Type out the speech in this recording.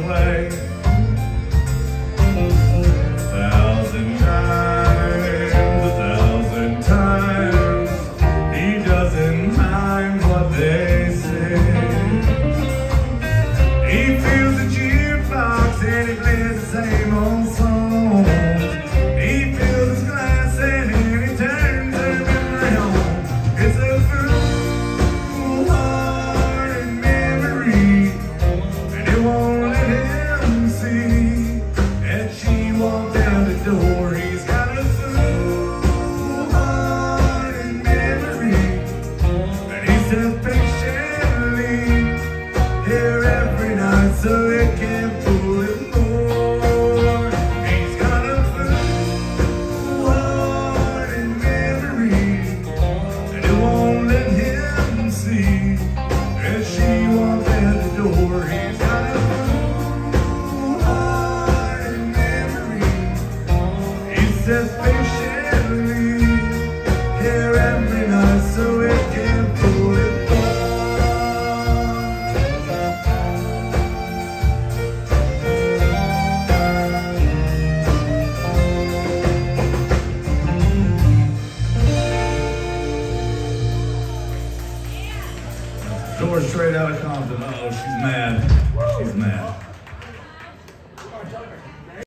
away. 1,000 times, 1,000 times, he doesn't mind what they say. He feels the jukebox and he plays the same old song. He fills his glass and he turns them around. It's a foolhardy memory, and it won't let him see that she walked out the door. He's got a foolhardy memory, and he sits patiently here every night so it can't fool him more. He's got a foolhardy memory, and it won't let him see that she walked out the door. He's got a foolhardy memory. He sits patiently here every night so it can't fool him more. George straight out of Compton. Uh-oh, she's mad. She's mad.